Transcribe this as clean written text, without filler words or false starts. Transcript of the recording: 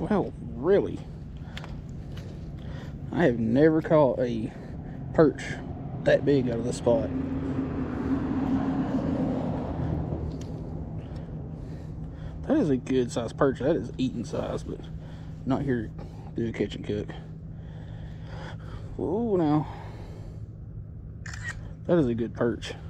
Well, really, I have never caught a perch that big out of the spot. That is a good size perch. That is eating size, but not here to do a catch and cook. Oh, now that is a good perch.